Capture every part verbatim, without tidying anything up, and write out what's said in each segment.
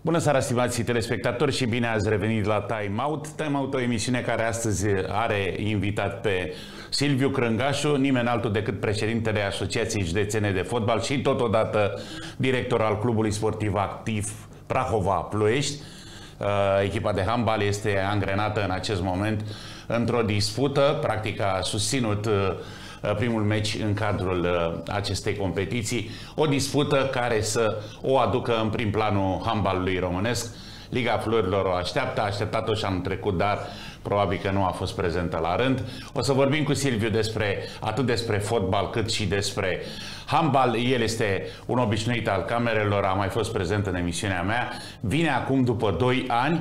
Bună seara, stimați telespectatori, și bine ați revenit la Time Out. Time Out, o emisiune care astăzi are invitat pe Silviu Crângașu, nimeni altul decât președintele Asociației Județene de Fotbal și totodată director al Clubului Sportiv Activ Prahova-Ploiești. Echipa de handbal este angrenată în acest moment într-o dispută, practic a susținut primul meci în cadrul acestei competiții, o dispută care să o aducă în prim planul handbalului românesc. Liga Florilor o așteaptă, a așteptat-o și anul trecut, dar probabil că nu a fost prezentă la rând. O să vorbim cu Silviu despre, atât despre fotbal cât și despre handbal. El este un obișnuit al camerelor, a mai fost prezent în emisiunea mea, vine acum după doi ani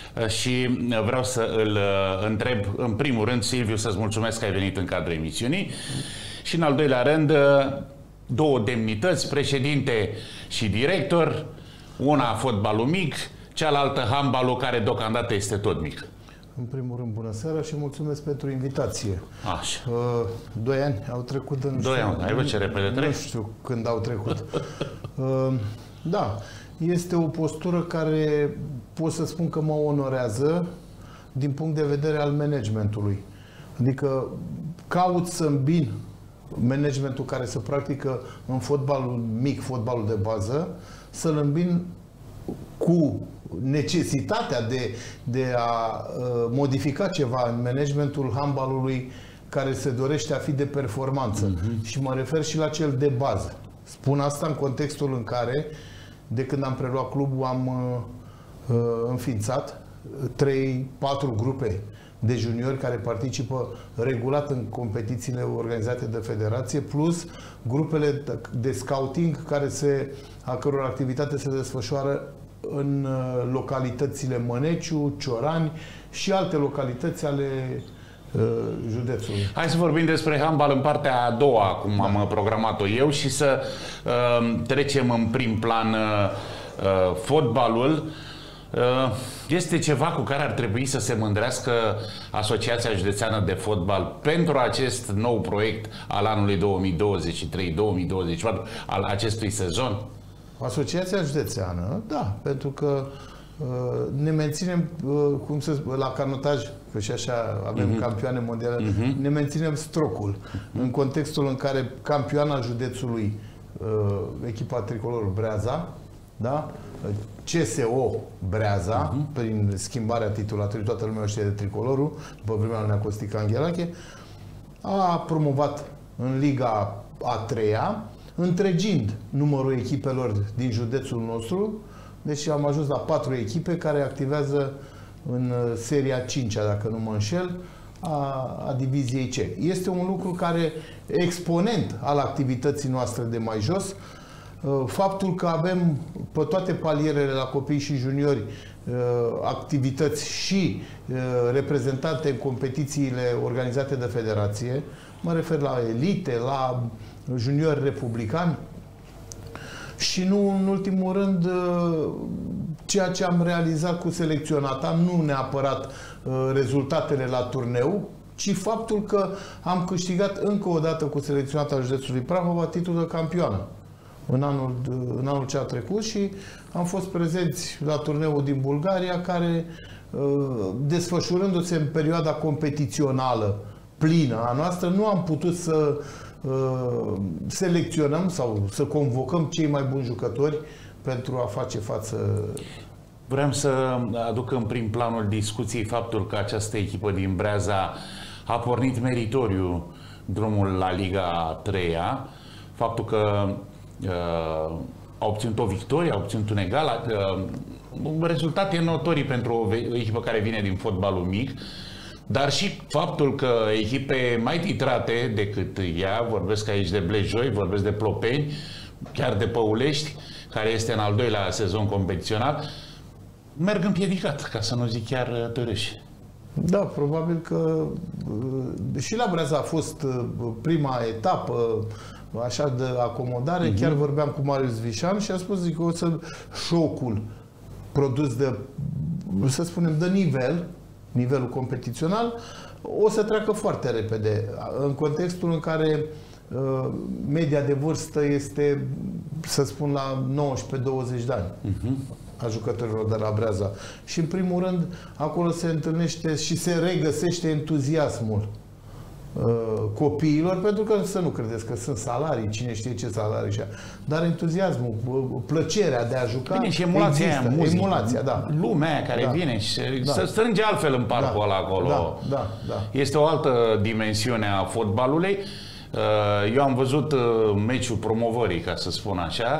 și vreau să îl întreb în primul rând, Silviu, să-ți mulțumesc că ai venit în cadrul emisiunii și în al doilea rând, două demnități, președinte și director, una fotbalul mic, cealaltă handbalul, care deocamdată este tot mic. În primul rând, bună seara și mulțumesc pentru invitație. Așa. Uh, doi ani au trecut în... Doi ani, ai văzut ce repede trec? Nu știu când au trecut. uh, da, este o postură care pot să spun că mă onorează din punct de vedere al managementului. Adică caut să îmbin managementul care se practică în fotbalul mic, fotbalul de bază, să-l îmbin cu necesitatea de, de a uh, modifica ceva în managementul handbalului care se dorește a fi de performanță. Uh-huh. Și mă refer și la cel de bază. Spun asta în contextul în care, de când am preluat clubul, am uh, uh, înființat trei patru grupe de juniori care participă regulat în competițiile organizate de federație, plus grupele de scouting care se, a căror activitate se desfășoară în localitățile Măneciu, Ciorani și alte localități ale uh, județului. Hai să vorbim despre handbal în partea a doua, cum da. am programat-o eu, și să uh, trecem în prim plan uh, uh, fotbalul. Uh, este ceva cu care ar trebui să se mândrească Asociația Județeană de Fotbal pentru acest nou proiect al anului două mii douăzeci și trei două mii douăzeci și patru, al acestui sezon? Asociația Județeană, da, pentru că uh, ne menținem, uh, cum să spun, la canotaj, că și așa avem uh-huh. campioane mondiale, uh-huh. ne menținem strocul. Uh-huh. În contextul în care campioana județului, uh, echipa tricolor Breaza, da? C S O Breaza, uh-huh. prin schimbarea titulaturii, toată lumea știe de tricolorul, după vremea lui Costică Anghelache, a promovat în Liga a treia, întregind numărul echipelor din județul nostru, deci am ajuns la patru echipe care activează în seria cincea, dacă nu mă înșel, a, a diviziei C. Este un lucru care, exponent al activității noastre de mai jos, faptul că avem pe toate palierele la copii și juniori activități și reprezentate în competițiile organizate de federație, mă refer la elite, la juniori republicani și nu în ultimul rând ceea ce am realizat cu selecționata, nu neapărat rezultatele la turneu, ci faptul că am câștigat încă o dată cu selecționata județului Prahova titlul de campioană în anul, în anul ce a trecut și am fost prezenți la turneul din Bulgaria care, desfășurându-se în perioada competițională plină a noastră, nu am putut să selecționăm sau să convocăm cei mai buni jucători pentru a face față. Vreau să aduc în prim planul discuției faptul că această echipă din Breaza a pornit meritoriu drumul la Liga a treia, faptul că uh, a obținut o victorie, a obținut un egal, uh, rezultate notorii pentru o echipă care vine din fotbalul mic, dar și faptul că echipe mai titrate decât ea, vorbesc aici de Blejoi, vorbesc de Plopeni, chiar de Păulești, care este în al doilea sezon competițional, merg împiedicat, ca să nu zic chiar târâși. Da, probabil că și la Breaza a fost prima etapă așa de acomodare. Uh-huh. Chiar vorbeam cu Marius Vișan și a spus, zic, o să șocul produs de, să spunem, de nivel, nivelul competițional, o să treacă foarte repede. În contextul în care uh, media de vârstă este, să spun, la nouăsprezece douăzeci de ani. Uh-huh. a jucătorilor de la Breaza. Și în primul rând, acolo se întâlnește și se regăsește entuziasmul copiilor, pentru că să nu credeți că sunt salarii, cine știe ce salarii și dar entuziasmul, plăcerea de a juca. Bine, și emulația există. aia, muzică, emulația, da. Lumea aia care da. vine și da. se strânge altfel în parcul da. ăla acolo. Da. Da. Da. Este o altă dimensiune a fotbalului. Eu am văzut meciul promovării, ca să spun așa.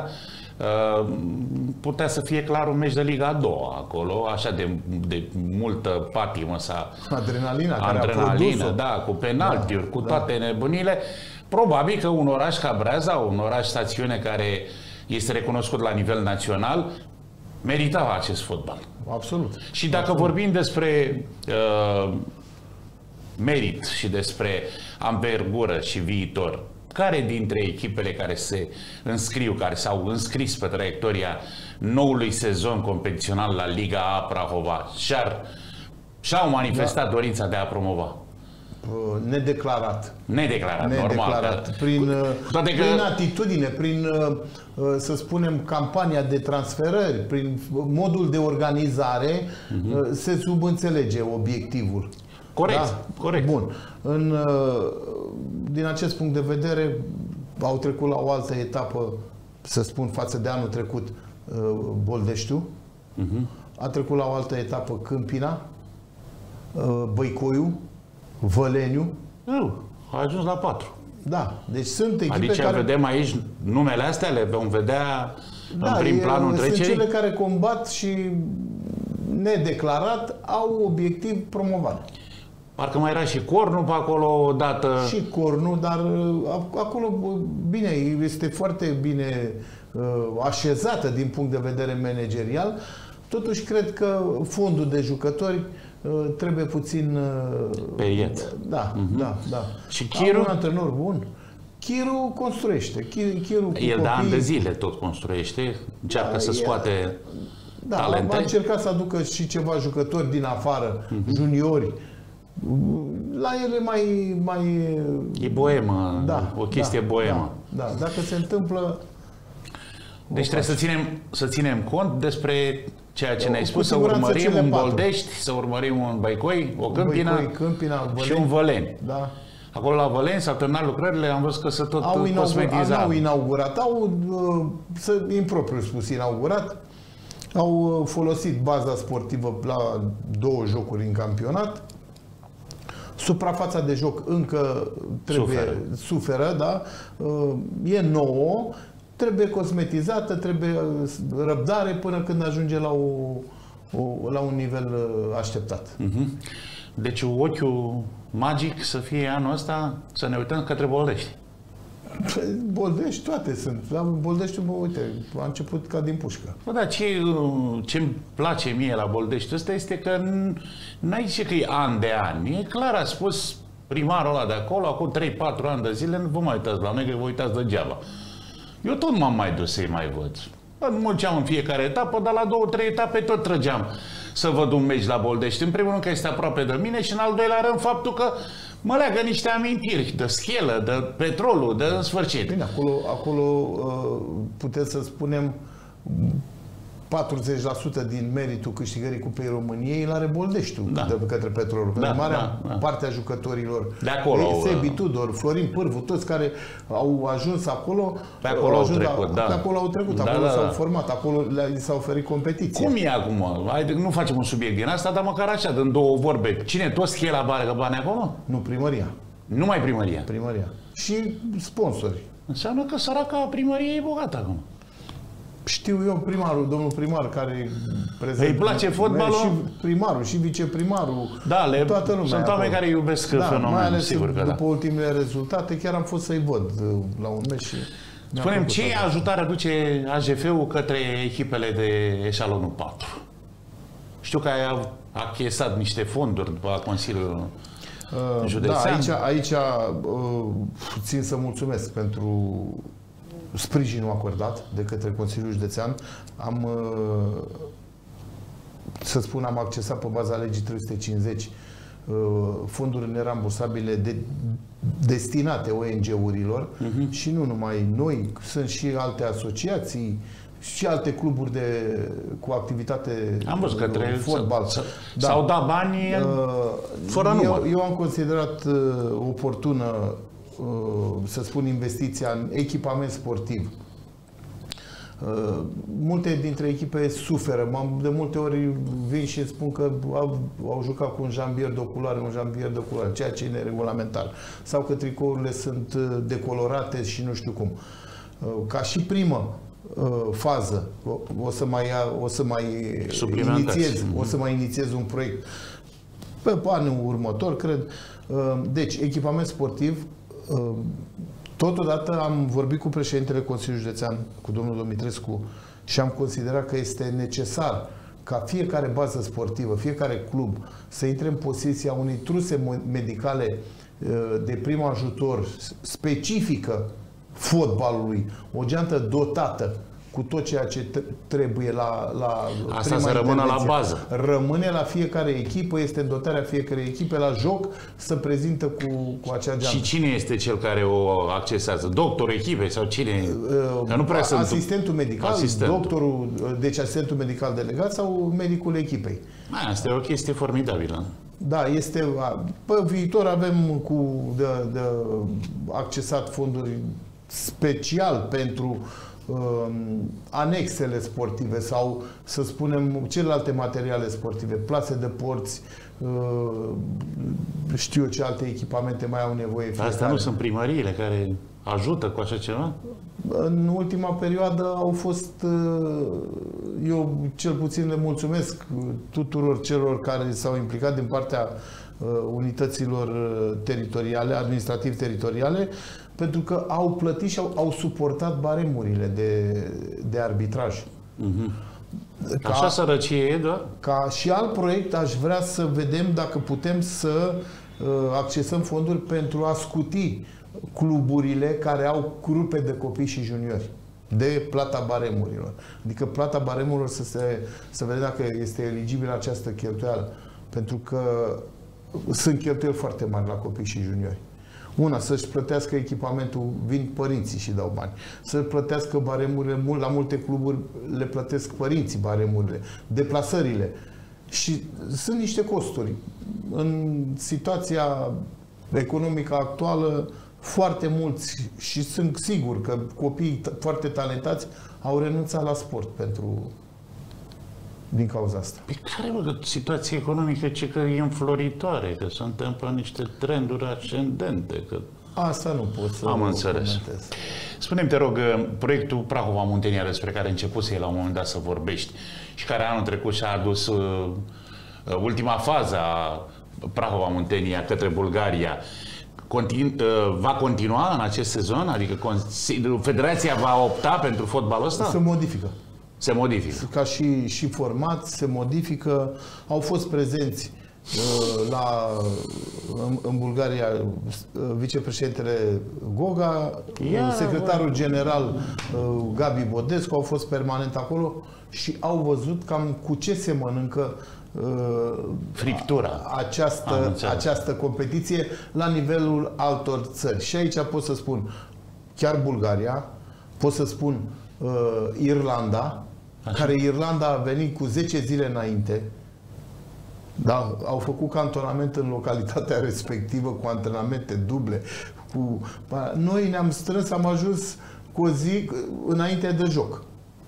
Putea să fie clar un meci de Liga a doua acolo, așa de, de multă patimă sa. Adrenalina, adrenalina, da, cu penaltiuri, da, cu da. toate nebunile. Probabil că un oraș ca Breaza, un oraș stațiune care este recunoscut la nivel național, merita acest fotbal. Absolut. Și dacă Absolut. vorbim despre uh, merit și despre anvergură și viitor, care dintre echipele care se înscriu, care s-au înscris pe traiectoria noului sezon competițional la Liga A Prahova și-ar, și-au manifestat da. dorința de a promova? Nedeclarat. Nedeclarat, Nedeclarat. normal. Prin, toate că... prin atitudine, prin, să spunem, campania de transferări, prin modul de organizare, uh-huh. se subînțelege obiectivul. Corect, da? corect. Bun. În, din acest punct de vedere, au trecut la o altă etapă, să spun, față de anul trecut, Boldeștiu. Uh-huh. A trecut la o altă etapă Câmpina, Băicoiu, Văleniu. Nu, a ajuns la patru. Da, deci sunt echipe adică care... vedem aici numele astea, le vom vedea da, în prim planul trecerii? Sunt cele care combat și nedeclarat au obiectiv promovare. Parcă mai era și Cornu pe acolo odată. Și Cornu, dar acolo, bine, este foarte bine așezată din punct de vedere managerial. Totuși, cred că fondul de jucători trebuie puțin... Periet. Da, uh-huh. da, da. Și Chiru? Un antrenor bun. Chiru construiește. Chiru, Chiru el de ani de zile tot construiește. Încearcă da, să scoate da, talente. A încercat să aducă și ceva jucători din afară, uh-huh. juniori. La ele mai... mai e boemă, da, o chestie da, boemă. Da, da, dacă se întâmplă... Deci trebuie să ținem, să ținem cont despre ceea ce ne-ai spus, să urmărim un patru. Boldești, să urmărim un Băicoi, o Câmpina, Băicoi, Câmpina și un Văleni. Da. Acolo la Văleni s-au terminat lucrările, am văzut că se tot au cosmetiza. Au inaugurat, au, să, impropriu spus, inaugurat, au folosit baza sportivă la două jocuri în campionat. Suprafața de joc încă trebuie, suferă, suferă da? E nouă, trebuie cosmetizată, trebuie răbdare până când ajunge la, o, o, la un nivel așteptat. Uh-huh. Deci ochiul magic să fie anul ăsta să ne uităm către Boldești. Boldești, toate sunt. La Boldești, bă, uite, a început ca din pușcă. Bă, dar ce, ce-mi place mie la Boldești ăsta este că n-ai zice că e an de ani. E clar, a spus primarul ăla de acolo, acum trei patru ani de zile, nu vă mai uitați la mine, că vă uitați degeaba. Eu tot m-am mai dus să-i mai văd. Mulceam în fiecare etapă, dar la două, trei etape tot trăgeam să văd un meci la Boldești. În primul rând că este aproape de mine și în al doilea rând faptul că mă leagă niște amintiri de schelă, de petrolul, de în sfârșit. Bine, acolo, acolo puteți să spunem patruzeci la sută din meritul câștigării Cupei României îl are Boldeștiul da. de către Petrolul. Da, marea da, da. parte a jucătorilor, de acolo, Sebi Tudor, Florin Pârvu, toți care au ajuns acolo, pe acolo au, au trecut, la, da. Pe acolo au trecut, da, acolo da, s-au da. format, acolo li s-a oferit competiție. Cum e acum? Haide, nu facem un subiect din asta, dar măcar așa, în două vorbe. Cine tot schela bagă bani acolo? Nu, primăria. Numai primăria. Primăria. Și sponsori. Înseamnă că săraca primărie e bogată acum. Știu eu primarul, domnul primar, care prezent, îi place fotbalul? Și primarul, și viceprimarul, da, le, toată lumea. Sunt oameni care iubesc da, fenomenul, mai ales sigur că după da. ultimele rezultate, chiar am fost să-i văd la un meci și... Spune-mi, ce ajutare aduce A J F-ul către echipele de eșalonul patru? Știu că ai achesat niște fonduri după Consiliul uh, Județean. Da, aici, aici uh, țin să mulțumesc pentru sprijinul acordat de către Consiliul Județean. Am, să spun, am accesat pe baza legii trei sute cincizeci fonduri nerambursabile de, destinate O N G-urilor uh-huh. și nu numai noi, sunt și alte asociații și alte cluburi de, cu activitate am văzut că fotbal. Da. S-au dat bani uh, fără număr. Eu, eu am considerat uh, oportună, uh, să spun, investiția în echipament sportiv. Uh, multe dintre echipe suferă. De multe ori vin și spun că au, au jucat cu un jambier de oculare, un jambier de oculare, ceea ce e neregulamentar. Sau că tricourile sunt decolorate și nu știu cum. Uh, ca și primă uh, fază o, o să mai, o să mai inițiez, o să mai inițiez un proiect pe anul următor, cred. Uh, deci, echipament sportiv. Uh, Totodată am vorbit cu președintele Consiliului Județean, cu domnul Dumitrescu, și am considerat că este necesar ca fiecare bază sportivă, fiecare club să intre în posesia unei truse medicale de prim ajutor specifică fotbalului, o geantă dotată cu tot ceea ce trebuie la, la asta să rămână la bază. Rămâne la fiecare echipă, este în dotarea fiecărei echipe la joc să prezintă cu, cu acea geantă. Și cine este cel care o accesează? Doctorul echipei sau cine? Uh, nu prea asistentul sunt... medical, asistentul. doctorul, deci asistentul medical delegat sau medicul echipei. A, asta e o chestie formidabilă. Da, este... Pe viitor avem cu de, de accesat fonduri special pentru anexele sportive sau, să spunem, celelalte materiale sportive, plase de porți, știu eu ce alte echipamente mai au nevoie fiecare. Astea nu sunt primăriile care ajută cu așa ceva? În ultima perioadă au fost, eu cel puțin le mulțumesc tuturor celor care s-au implicat din partea unităților teritoriale, administrativ-teritoriale, pentru că au plătit și au, au suportat baremurile de, de arbitraj. Uh-huh. Ca, așa sărăcie e, da? Ca și alt proiect aș vrea să vedem dacă putem să uh, accesăm fonduri pentru a scuti cluburile care au grupe de copii și juniori de plata baremurilor. Adică plata baremurilor să, se, să vedem dacă este eligibilă această cheltuială. Pentru că sunt cheltuieli foarte mari la copii și juniori. Una, să-și plătească echipamentul, vin părinții și dau bani. Să plătească baremurile, la multe cluburi le plătesc părinții baremurile, deplasările. Și sunt niște costuri. În situația economică actuală, foarte mulți, și sunt sigur că copiii foarte talentați au renunțat la sport pentru... din cauza asta. Pe care, bă, că situația economică ce că e înfloritoare, că se întâmplă niște trenduri ascendente, că... Asta nu pot să am înțeles. Spune-mi, te rog, proiectul Prahova-Muntenia, despre care începuse la un moment dat să vorbești și care anul trecut și-a adus uh, ultima fază a Prahova-Muntenia către Bulgaria, Continu, uh, va continua în acest sezon? Adică Federația va opta pentru fotbalul ăsta? Se modifică. Se modifică. Ca și, și format, se modifică. Au fost prezenți uh, la, în, în Bulgaria uh, vicepreședintele Goga, yeah, secretarul general uh, Gabi Bodescu, au fost permanent acolo și au văzut cam cu ce se mănâncă uh, friptura această, această competiție la nivelul altor țări. Și aici pot să spun chiar Bulgaria, pot să spun uh, Irlanda, așa, care Irlanda a venit cu zece zile înainte, da, au făcut cantonament în localitatea respectivă cu antrenamente duble. Cu... Noi ne-am strâns, am ajuns cu o zi înainte de joc.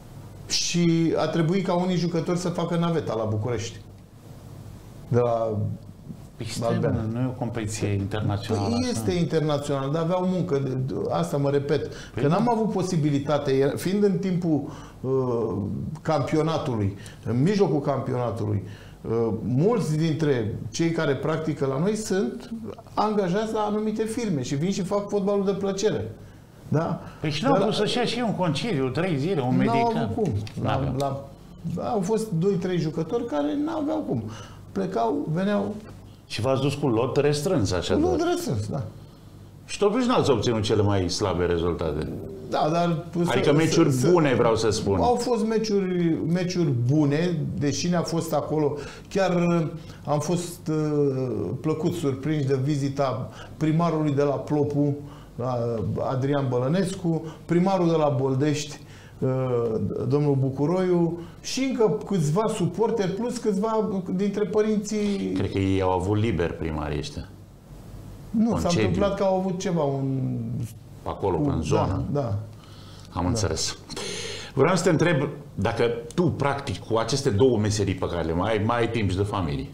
Și a trebuit ca unii jucători să facă naveta la București. De la Albena. Nu e o competiție internațională. Păi este internațional, dar aveau muncă. Asta mă repet. Păi că n-am avut posibilitate, fiind în timpul uh, campionatului, în mijlocul campionatului, uh, mulți dintre cei care practică la noi sunt angajați la anumite firme și vin și fac fotbalul de plăcere. Da? Păi și n-au pus să-și ia și un concediu, trei zile, un medical. N-au cum. La, la, au fost doi trei jucători care n-aveau cum. Plecau, veneau. Și v-ați dus cu lot restrâns, așa? Cu lot restrâns, da. Și totuși n-ați obținut cele mai slabe rezultate. Da, dar... Adică meciuri să, bune, vreau să spun. Au fost meciuri, meciuri bune, deși ne-a fost acolo. Chiar am fost uh, plăcut surprinși de vizita primarului de la Plopu, Adrian Bălănescu, primarul de la Boldești, domnul Bucuroiu și încă câțiva suporteri plus câțiva dintre părinții... Cred că ei au avut liber primarii ăștia. Nu, s-a întâmplat că au avut ceva, un... Acolo, cu, în zonă. Da, da. Am da. înțeles. Vreau să te întreb dacă tu, practic, cu aceste două meserii pe care le mai ai, mai ai timp și de familie.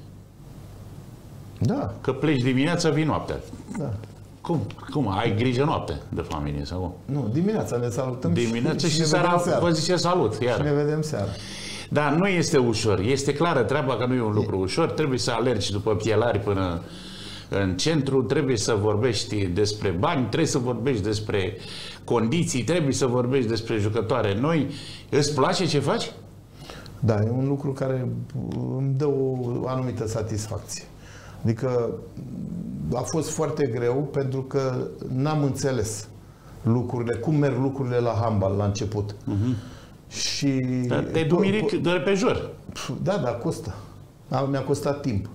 Da. Că pleci dimineața, vii noaptea. Da. Cum? Cum? Ai grijă noapte de familie sau cum? Nu, dimineața ne salutăm dimineața și, și, și seara vă zice salut. Iar. Și ne vedem seara. Dar nu este ușor. Este clară treaba că nu e un lucru ușor. Trebuie să alergi după pielari până în centru, trebuie să vorbești despre bani, trebuie să vorbești despre condiții, trebuie să vorbești despre jucătoare noi. Îți place ce faci? Da, e un lucru care îmi dă o anumită satisfacție. Adică a fost foarte greu pentru că n-am înțeles lucrurile, cum merg lucrurile la handbal la început. Uh-huh. Și... Dar te-ai dumirit de pe jur. Da, da, costă. Mi-a costat timp.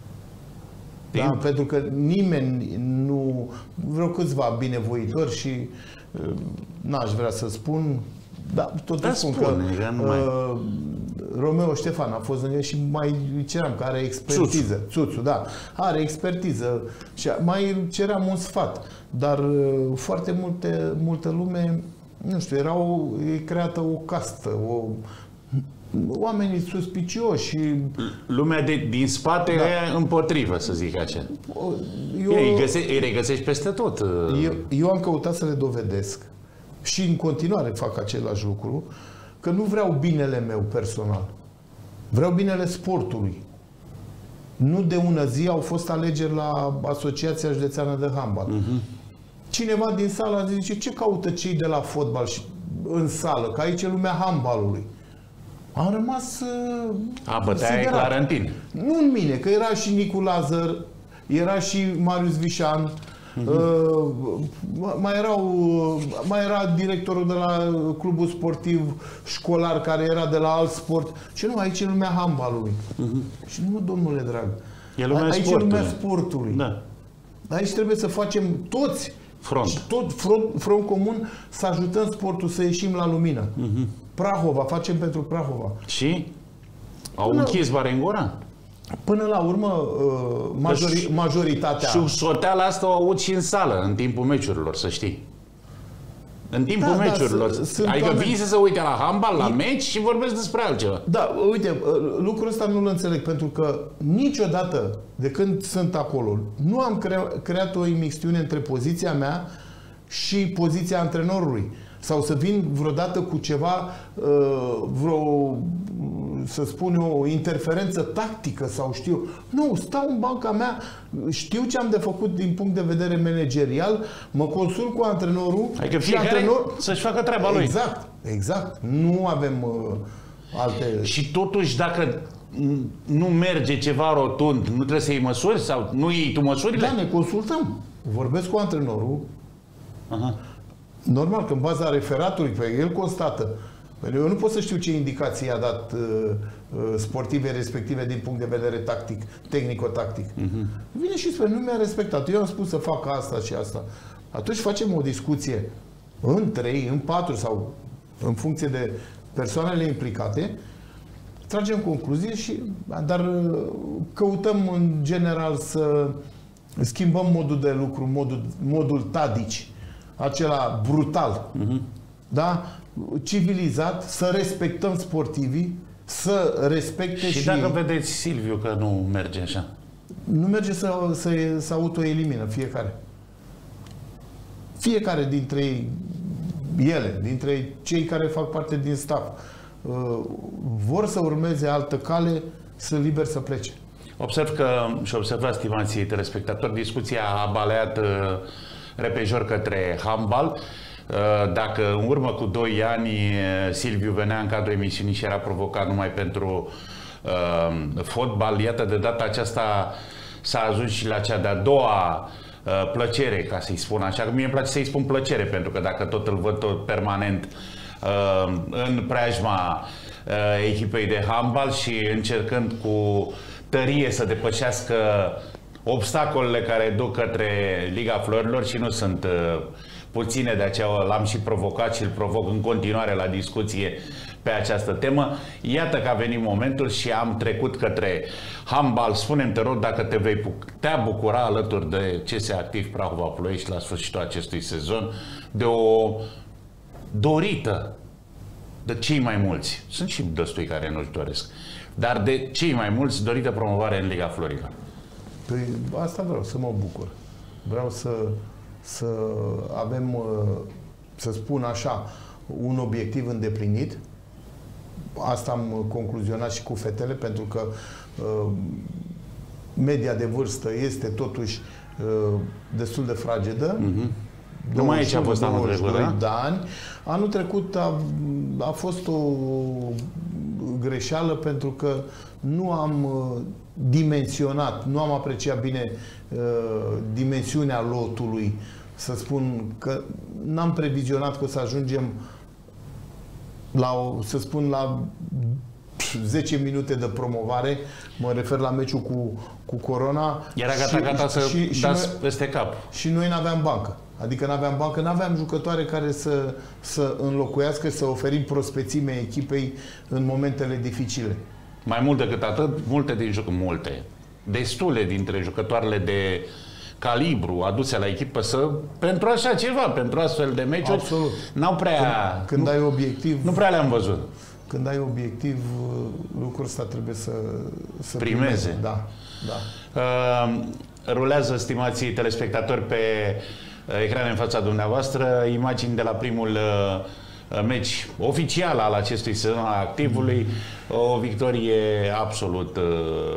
Da, pentru că nimeni nu... Vreo câțiva binevoitori și n-aș vrea să spun, dar tot da, spun spune, că nu mai... uh, Romeo Ștefan a fost lângă și mai ceream că are expertiză. Țuțu, da. Are expertiză și mai ceream un sfat. Dar uh, foarte multe, multă lume, nu știu, era o, e creată o castă, o... oamenii suspicioși. Lumea de, din spate da. E împotrivă, să zic așa. Eu, ei, găse, îi regăsești peste tot. Eu, eu am căutat să le dovedesc și în continuare fac același lucru, că nu vreau binele meu personal. Vreau binele sportului. Nu de ună zi au fost alegeri la Asociația Județeană de Handbal. Uh-huh. Cineva din sală zice, ce caută cei de la fotbal și, în sală? Că aici e lumea handbalului. Am rămas A, bătaia e clară în tine. Nu în mine, că era și Nicu Lazar, era și Marius Vișan, uh-huh. uh, mai, erau, mai era directorul de la clubul sportiv școlar, care era de la alt sport. Și nu, aici e lumea handbalului. Uh-huh. Și nu, domnule drag, e lumea aici sportului. e lumea sportului. Da. Aici trebuie să facem toți, front, tot front, front comun, să ajutăm sportul să ieșim la lumină. Uh-huh. Prahova, facem pentru Prahova. Și? Au până, închis Varengora? Până la urmă, majori, majoritatea... Și soteala asta o aud și în sală, în timpul meciurilor, să știi. În timpul da, meciurilor. Da, adică vii să se uite la handbal, la meci și vorbesc despre altceva. Da, uite, lucrul ăsta nu-l înțeleg, pentru că niciodată, de când sunt acolo, nu am crea, creat o imixtiune între poziția mea și poziția antrenorului. Sau să vin vreodată cu ceva, vreo, să spun eu, o interferență tactică sau știu. Nu, stau în banca mea, știu ce am de făcut din punct de vedere managerial, mă consult cu antrenorul. Adică fiecare antrenor... să-și facă treaba lui. Exact, exact. Nu avem uh, alte... Și totuși, dacă nu merge ceva rotund, nu trebuie să iei măsuri? Sau nu iei tu măsurile? Da, ne consultăm. Vorbesc cu antrenorul. Aha. Normal că în baza referatului pe el constată. Eu nu pot să știu ce indicații i-a dat uh, sportive respective din punct de vedere tactic, tehnico-tactic. Uh-huh. Vine și spune, nu mi-a respectat. Eu am spus să fac asta și asta. Atunci facem o discuție în trei, în patru sau în funcție de persoanele implicate, tragem concluzii și, dar căutăm în general să schimbăm modul de lucru, modul, modul tadici. Acela brutal, uh-huh. Da? Civilizat, să respectăm sportivii, să respecte și... Și dacă vedeți, Silviu, că nu merge așa? Nu merge să, să, să autoelimină fiecare. Fiecare dintre ele, dintre cei care fac parte din staff, vor să urmeze altă cale, sunt liberi să plece. Observ că, și observați, stimații telespectatori, discuția a baleat repejor către handbal. Dacă în urmă cu doi ani Silviu venea în cadrul emisiunii și era provocat numai pentru uh, fotbal, iată, de data aceasta s-a ajuns și la cea de-a doua uh, plăcere, ca să-i spun așa. Mie îmi place să-i spun plăcere, pentru că dacă tot îl văd tot permanent uh, în preajma uh, echipei de handbal și încercând cu tărie să depășească obstacolele care duc către Liga Florilor și nu sunt uh, puține, de aceea l-am și provocat și îl provoc în continuare la discuție pe această temă. Iată că a venit momentul și am trecut către handbal. Spune-mi, te rog, dacă te vei putea bucura alături de C S Activ Prahova Ploiești la sfârșitul acestui sezon de o dorită de cei mai mulți. Sunt și destui care nu-și doresc. Dar de cei mai mulți dorită promovare în Liga Florilor. Păi asta vreau, să mă bucur. Vreau să, să avem, să spun așa, un obiectiv îndeplinit. Asta am concluzionat și cu fetele, pentru că uh, media de vârstă este totuși uh, destul de fragedă. Mm-hmm. Numai aici a fost anul trecut, da? De ani. Anul trecut a, a fost o greșeală pentru că nu am uh, dimensionat, nu am apreciat bine uh, dimensiunea lotului. Să spun că n-am previzionat că o să ajungem la o, să spun, la zece minute de promovare, mă refer la meciul cu, cu Corona. Era gata, și, gata să și, dați și noi, peste cap. Și noi n-aveam bancă. Adică n-aveam bancă, n-aveam jucătoare care să, să înlocuiască, să oferim prospețime echipei în momentele dificile. Mai mult decât atât, multe din jucători, multe, destule dintre jucătoarele de calibru aduse la echipă să, pentru așa ceva, pentru astfel de meciuri, n-au prea... Când, când nu, ai obiectiv... Nu prea le-am văzut. Când ai obiectiv, lucrul ăsta trebuie să, să primeze. primeze. Da, da. Uh, rulează, stimații telespectatori, pe ecran în fața dumneavoastră imagini de la primul uh, meci oficial al acestui sezon al Activului. O victorie absolut uh,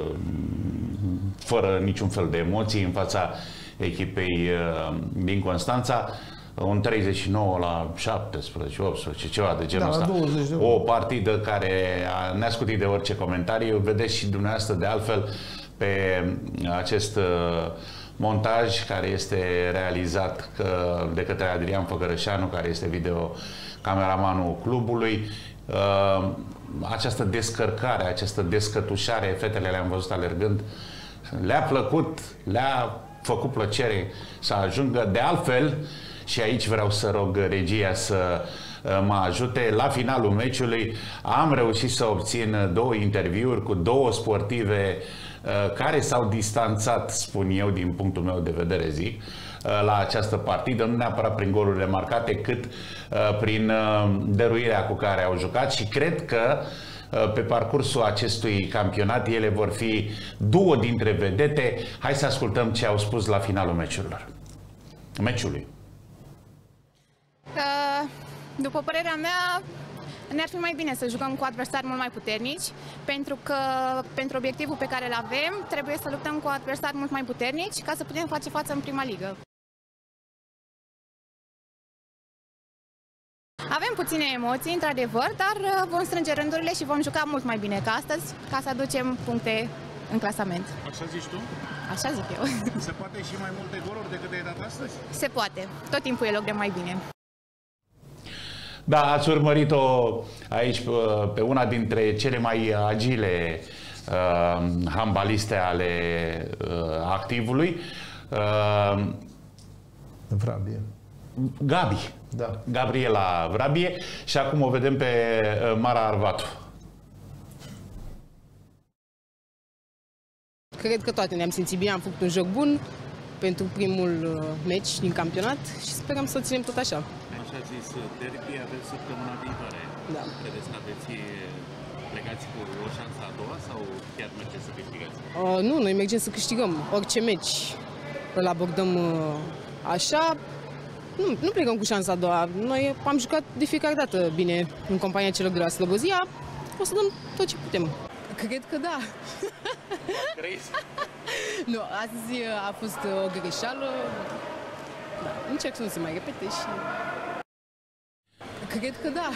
fără niciun fel de emoții în fața echipei uh, din Constanța. Un treizeci și nouă la șaptesprezece, optsprezece, ceva de genul ăsta. Da, o partidă care ne-a scutit de orice comentariu. Vedeți și dumneavoastră de altfel pe acest uh, montaj care este realizat că, de către Adrian Făgărășanu, care este videocameramanul clubului. Uh, această descărcare, această descătușare, fetele le-am văzut alergând, le-a plăcut, le-a făcut plăcere să ajungă. De altfel, și aici vreau să rog regia să mă ajute, la finalul meciului am reușit să obțin două interviuri cu două sportive care s-au distanțat, spun eu, din punctul meu de vedere, zic, la această partidă, nu neapărat prin golurile marcate, cât prin dăruirea cu care au jucat, și cred că pe parcursul acestui campionat ele vor fi două dintre vedete. Hai să ascultăm ce au spus la finalul meciurilor. Meciului. După părerea mea, ne-ar fi mai bine să jucăm cu adversari mult mai puternici, pentru că pentru obiectivul pe care îl avem trebuie să luptăm cu adversari mult mai puternici ca să putem face față în prima ligă. Avem puține emoții, într-adevăr, dar vom strânge rândurile și vom juca mult mai bine ca astăzi, ca să aducem puncte în clasament. Așa zici tu? Așa zic eu. Se poate și mai multe goluri decât ai dat astăzi? Se poate. Tot timpul e loc de mai bine. Da, ați urmărit-o aici pe una dintre cele mai agile uh, handbaliste ale uh, Activului. Uh, Vrabie. Gabi. Da. Gabriela Vrabie. Și acum o vedem pe uh, Mara Arvatu. Cred că toate ne-am simțit bine, am făcut un joc bun pentru primul uh, meci din campionat și sperăm să ținem tot așa. Așa zis, derby aveți săptămâna viitoare. Da. Credeți că aveți plegați cu o șansă a doua sau chiar mergeți să câștigați? Uh, nu, noi mergem să câștigăm orice meci. Îl abordăm uh, așa. Nu, nu plecăm cu șansa a doua. Noi am jucat de fiecare dată bine în compania celor de la Slobozia. O să dăm tot ce putem. Cred că da. Crezi? Nu, azi a fost o greșeală. Da, încerc să nu se mai repete și... Cred că da.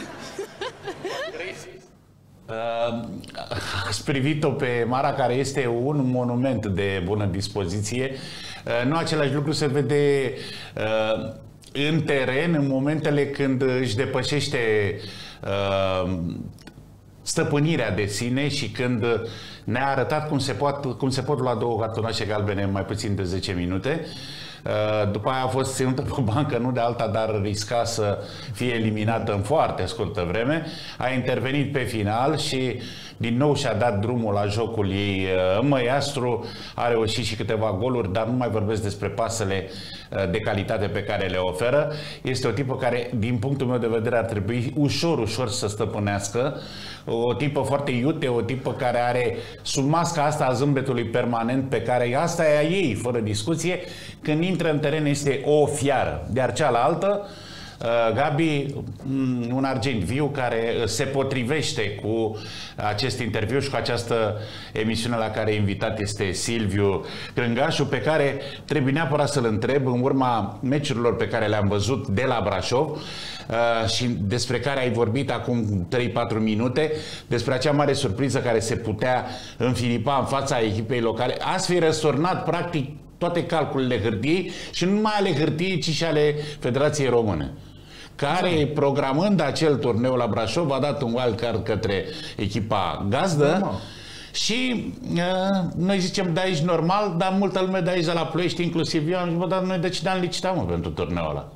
Uh, ați privit-o pe Mara, care este un monument de bună dispoziție. Uh, nu același lucru se vede uh, în teren, în momentele când își depășește uh, stăpânirea de sine și când ne-a arătat cum se, pot, cum se pot lua două cartonașe galbene în mai puțin de zece minute. După aia a fost ținută pe bancă, nu de alta, dar risca să fie eliminată în foarte scurtă vreme. A intervenit pe final și din nou și-a dat drumul la jocul ei în măiastru. A reușit și câteva goluri, dar nu mai vorbesc despre pasele de calitate pe care le oferă. Este o tipă care, din punctul meu de vedere, ar trebui ușor, ușor să stăpânească. O tipă foarte iute, o tipă care are sub masca asta a zâmbetului permanent, pe care asta e a ei, fără discuție. Când intră în teren este o fiară. Iar cealaltă, Gabi, un argint viu care se potrivește cu acest interviu și cu această emisiune la care invitat este Silviu Crângașu, pe care trebuie neapărat să-l întreb în urma meciurilor pe care le-am văzut de la Brașov și despre care ai vorbit acum trei patru minute, despre acea mare surpriză care se putea înfilipa în fața echipei locale. Ați fi răsturnat practic toate calculele hârtiei și nu numai ale hârtiei, ci și ale Federației Române, care, programând acel turneu la Brașov, a dat un wildcard către echipa gazdă. Normal. Și uh, noi zicem de aici normal, dar multă lume de aici de la Ploiești, inclusiv eu, am zis, bă, dar noi de ce ne-am licitat, mă, pentru turneul ăla?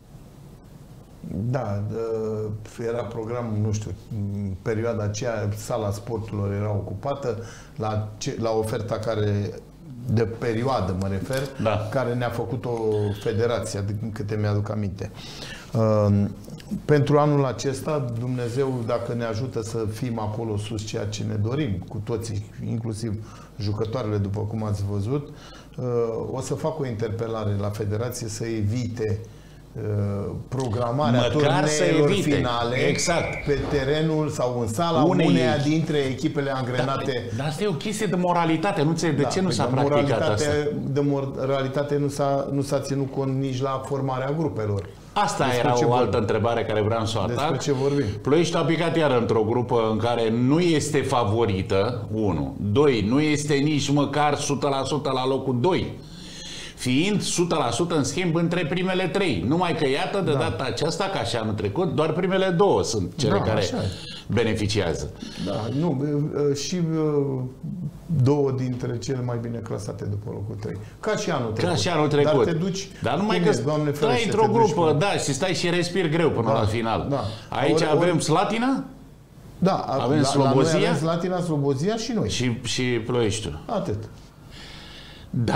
Da, de, era program, nu știu, în perioada aceea sala sporturilor era ocupată la, ce, la oferta care, de perioadă mă refer, da, care ne-a făcut o federație, din câte mi-aduc aminte. Uh, pentru anul acesta, Dumnezeu, dacă ne ajută să fim acolo sus, ceea ce ne dorim cu toții, inclusiv jucătoarele, după cum ați văzut, uh, o să fac o interpelare la federație să evite programarea turneelor finale, exact, pe terenul sau în sala Unei uneia dintre echipele angrenate. Dar asta e o chestie de moralitate, nu înțeleg de da, ce nu s-a practicat asta. De moralitate nu s-a, nu s-a ținut cont nici la formarea grupelor. Asta despre era o vorbim? altă întrebare care vreau să o atac. Despre ce vorbim? Ploiești a picat iar într-o grupă în care nu este favorită, unu. Doi, nu este nici măcar o sută la sută la locul doi. Fiind o sută la sută în schimb între primele trei. Numai că iată, de da. data aceasta, ca și anul trecut, doar primele două sunt cele da, care beneficiază. Da, nu, și două dintre cele mai bine clasate după locul trei. Ca și anul trecut. Ca și anul trecut. Dar te duci, dar numai că stai într-o grupă, da, și stai și respiri greu până da, la final. Da. Aici ori, avem ori... Slatina? Da, avem la, Slobozia, la noi avem Slatina, Slobozia și noi. Și, și Ploieștiul. Atât. Da.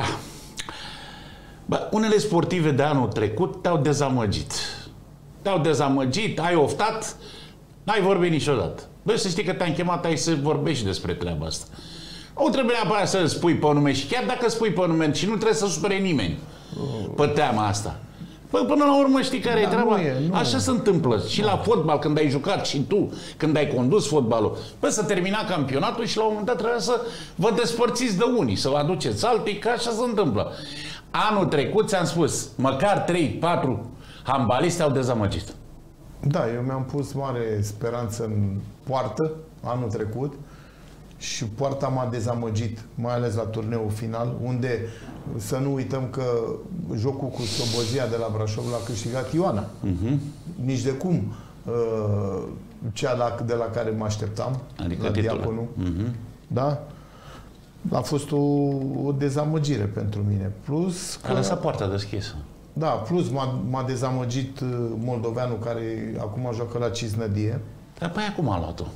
Bă, unele sportive de anul trecut te-au dezamăgit. Te-au dezamăgit, ai oftat, n-ai vorbit niciodată. Băi, să știi că te-am chemat aici să vorbești despre treaba asta. Nu trebuie neapărat să spui pe nume și chiar dacă spui pe nume și nu trebuie să supere nimeni pe teama asta. Păi, până la urmă știi care da, e treaba? E, Așa se întâmplă. Și la fotbal, când ai jucat și tu, când ai condus fotbalul, păi să termina campionatul și la un moment dat trebuia să vă despărțiți de unii, să vă aduceți alții, că așa se întâmplă. Anul trecut, ți-am spus, măcar trei patru handbaliști au dezamăgit. Da, eu mi-am pus mare speranță în poartă anul trecut și poarta m-a dezamăgit, mai ales la turneul final, unde să nu uităm că jocul cu Slobozia de la Brașov l-a câștigat Ioana. Uh-huh. Nici de cum uh, cea la, de la care mă așteptam, adică la Diaconul. Uh-huh. Da? A fost o, o dezamăgire pentru mine. Plus că... A lăsat poarta deschisă. Da, plus m-a dezamăgit moldoveanul care acum joacă la Cisnădie. Dar păi acum a luat-o.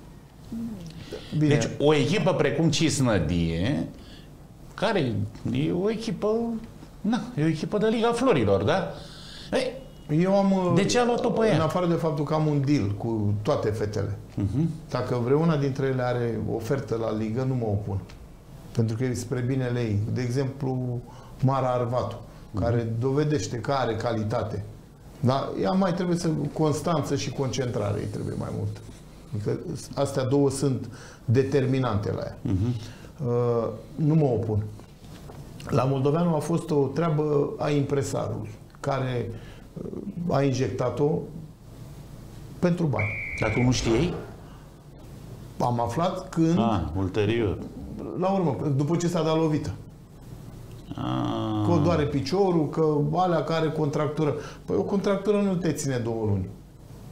Deci o echipă precum Cisnădie, care e o echipă, na, e o echipă de Liga Florilor, da? Ei, eu am, de ce a luat-o pe ea? În afară de faptul că am un deal cu toate fetele. Uh-huh. Dacă vreuna dintre ele are ofertă la ligă, nu mă opun. Pentru că e spre binele ei. De exemplu, Mara Arvatu, uh-huh, care dovedește că are calitate. Dar ea mai trebuie să... Constanță și concentrare îi trebuie mai mult. Adică astea două sunt determinante la ea. Uh-huh. Uh, nu mă opun. La moldoveanu a fost o treabă a impresarului, care uh, a injectat-o pentru bani. Dar tu nu știi? Am aflat când... Ah, ulterior. La urmă, după ce s-a dat lovită. Ah. Că o doare piciorul, că alea care contractură. Păi o contractură nu te ține două luni.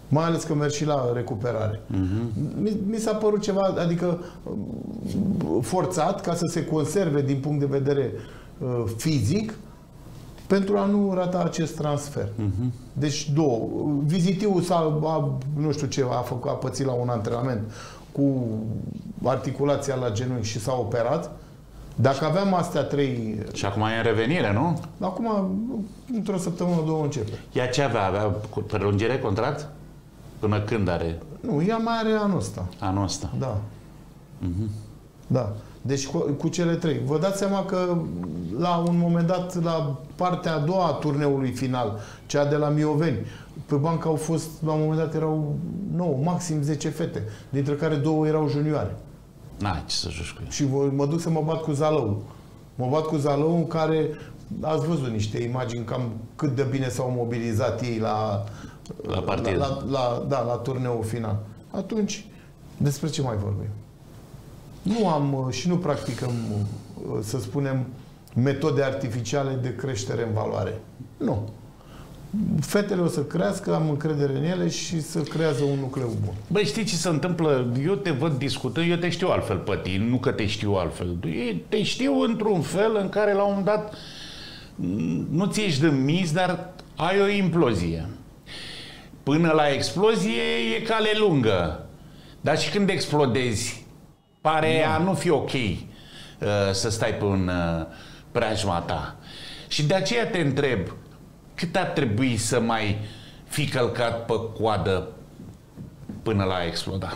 Mai ales că merg și la recuperare. Uh-huh. Mi, mi s-a părut ceva, adică forțat ca să se conserve din punct de vedere uh, fizic pentru a nu rata acest transfer. Uh-huh. Deci două. Vizitiu s-a, a, nu știu ce, a, făcut, a pățit la un antrenament cu articulația la genunchi și s-a operat. Dacă aveam astea trei... Și acum e în revenire, nu? Acum, într-o săptămână, două începe. Ea ce avea? Avea prelungire contract? Până când are? Nu, ea mai are anul ăsta. Anul ăsta. Da. Uh-huh. Da. Deci cu, cu cele trei. Vă dați seama că la un moment dat, la partea a doua a turneului final, cea de la Mioveni, pe bancă au fost, la un moment dat erau nouă, maxim zece fete, dintre care două erau junioare. N-ai ce să joci cu el. Și mă duc să mă bat cu Zalău. Mă bat cu Zalău în care ați văzut niște imagini cam cât de bine s-au mobilizat ei la la partid. La, la, la, da, la turneul final. Atunci, despre ce mai vorbim? Nu am și nu practicăm, să spunem, metode artificiale de creștere în valoare. Nu. Fetele o să crească, am încredere în ele și să creează un nucleu bun. Băi, știi ce se întâmplă? Eu te văd discutând, eu te știu altfel pe tine, nu că te știu altfel. Eu te știu într-un fel în care la un moment dat nu ți ești de mis, dar ai o implozie. Până la explozie e cale lungă. Dar și când explodezi, pare da. a nu fi ok uh, să stai pe un uh, preajma ta. Și de aceea te întreb, cât ar trebui să mai fi călcat pe coadă până la a exploda?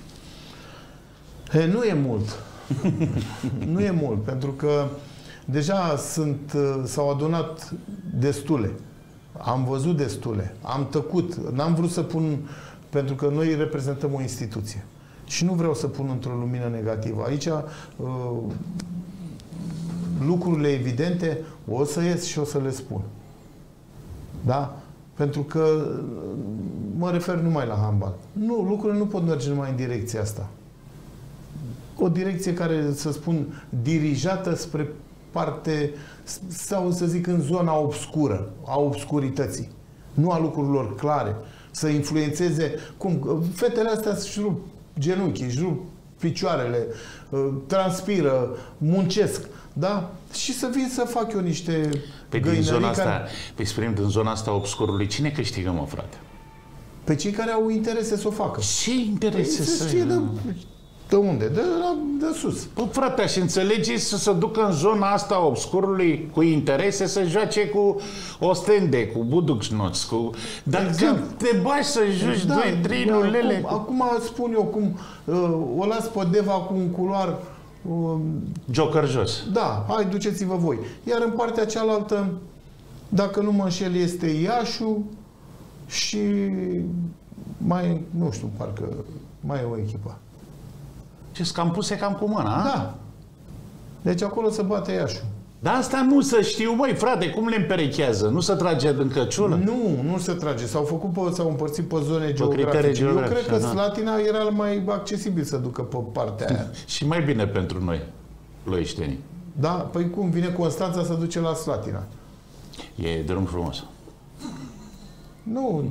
He, nu e mult. Nu e mult, pentru că deja sunt, s-au adunat destule. Am văzut destule. Am tăcut. N-am vrut să pun, pentru că noi reprezentăm o instituție. Și nu vreau să pun într-o lumină negativă. Aici uh, lucrurile evidente o să ies și o să le spun. Da? Pentru că mă refer numai la handbal. Nu, lucrurile nu pot merge numai în direcția asta. O direcție care, să spun, dirijată spre parte, sau să zic în zona obscură, a obscurității. Nu a lucrurilor clare. Să influențeze, cum, fetele astea își rup genunchii, își rup picioarele, transpiră, muncesc, da? Și să vin să fac eu niște pe din zona asta, care... pe spre în zona asta obscurului, cine câștigă, mă, frate? Pe cei care au interese să o facă. Ce interese păi să știe de, de unde? De, la, de sus. Păi, frate, și înțelegeți să se ducă în zona asta obscurului cu interese să joace cu Ostende, cu Buducnoț, cu... Dar exact. Când te bagi să joci da, doi, trei da, nulele... Acum, acum spun eu cum uh, o las pe Deva cu un culoar uh, Joker jos. Da, hai, duceți-vă voi. Iar în partea cealaltă, dacă nu mă înșel, este Iașu și mai, nu știu, parcă mai e o echipă. Ce cam puse cam cu mâna, a? Da. Deci acolo se bate Iașu. Dar asta nu să știu, măi, frate, cum le împerechează? Nu se trage în căciulă? Nu, nu se trage. S-au făcut, pe, s-au împărțit pe zone geografice. geografice. Eu cred că Slatina era mai accesibil să ducă pe partea aia. Și mai bine pentru noi, ploieștenii. Da? Păi cum? Vine Constanța să duce la Slatina. E drum frumos. Nu,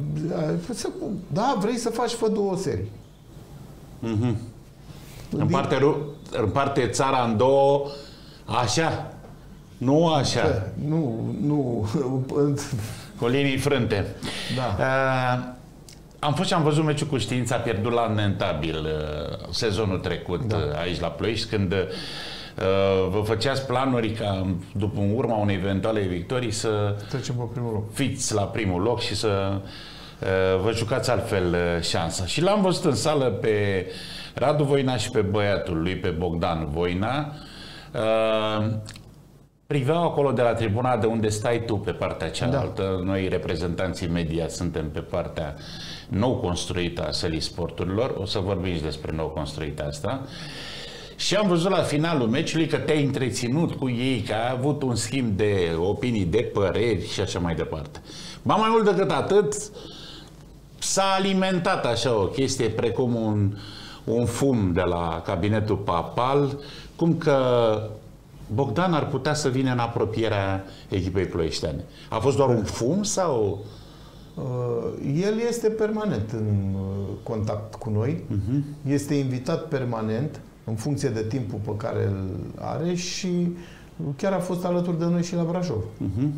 da, vrei să faci, fă două serii. Mm-hmm. Împarte, împarte țara în două, așa, nu așa. Da, nu, nu. Cu linii frânte. Da. Uh, am fost și am văzut meciul cu Știința, a pierdut la Nentabil uh, sezonul trecut da. uh, aici la Ploiești, când uh, vă făceați planuri ca după urma unei eventuale victorii să trecem pe primul loc. Fiți la primul loc și să uh, vă jucați altfel uh, șansa. Și l-am văzut în sală pe Radu Voina și pe băiatul lui, pe Bogdan Voina. Uh, priveau acolo de la tribuna de unde stai tu pe partea cealaltă. Da. Noi, reprezentanții media, suntem pe partea nou construită a sălii sporturilor. O să vorbim și despre nou construită asta. Și am văzut la finalul meciului că te-ai întreținut cu ei, că ai avut un schimb de opinii, de păreri și așa mai departe. Ba mai mult decât atât, s-a alimentat așa o chestie precum un, un fum de la cabinetul papal, cum că Bogdan ar putea să vină în apropierea echipei ploieșteane. A fost doar un fum sau El este permanent în contact cu noi, uh-huh. este invitat permanent în funcție de timpul pe care îl are și chiar a fost alături de noi și la Brașov. Uh-huh.